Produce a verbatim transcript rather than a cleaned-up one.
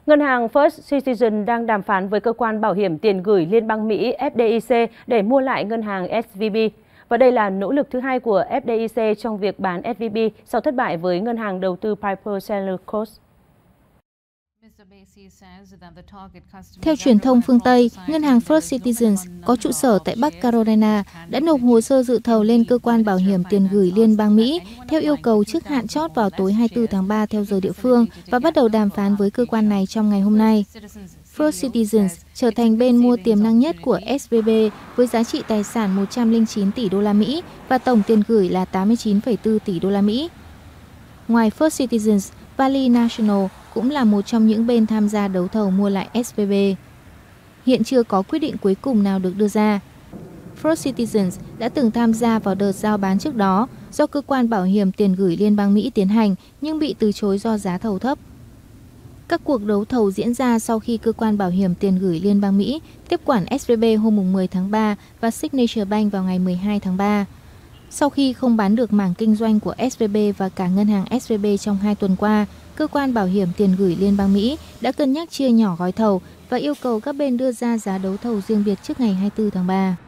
Ngân hàng First Citizen đang đàm phán với cơ quan bảo hiểm tiền gửi liên bang Mỹ F D I C để mua lại ngân hàng S V B. Và đây là nỗ lực thứ hai của F D I C trong việc bán S V B sau thất bại với ngân hàng đầu tư Piper Sandler. Theo truyền thông phương Tây, ngân hàng First Citizens có trụ sở tại Bắc Carolina đã nộp hồ sơ dự thầu lên cơ quan bảo hiểm tiền gửi liên bang Mỹ theo yêu cầu trước hạn chót vào tối hai mươi tư tháng ba theo giờ địa phương và bắt đầu đàm phán với cơ quan này trong ngày hôm nay. First Citizens trở thành bên mua tiềm năng nhất của S V B với giá trị tài sản một trăm lẻ chín tỷ đô la Mỹ và tổng tiền gửi là tám mươi chín phẩy bốn tỷ đô la Mỹ. Ngoài First Citizens, Valley National cũng là một trong những bên tham gia đấu thầu mua lại S V B. Hiện chưa có quyết định cuối cùng nào được đưa ra. First Citizens đã từng tham gia vào đợt giao bán trước đó do cơ quan bảo hiểm tiền gửi liên bang Mỹ tiến hành nhưng bị từ chối do giá thầu thấp. Các cuộc đấu thầu diễn ra sau khi cơ quan bảo hiểm tiền gửi liên bang Mỹ tiếp quản S V B hôm mười tháng ba và Signature Bank vào ngày mười hai tháng ba. Sau khi không bán được mảng kinh doanh của S V B và cả ngân hàng S V B trong hai tuần qua, cơ quan bảo hiểm tiền gửi liên bang Mỹ đã cân nhắc chia nhỏ gói thầu và yêu cầu các bên đưa ra giá đấu thầu riêng biệt trước ngày hai mươi tư tháng ba.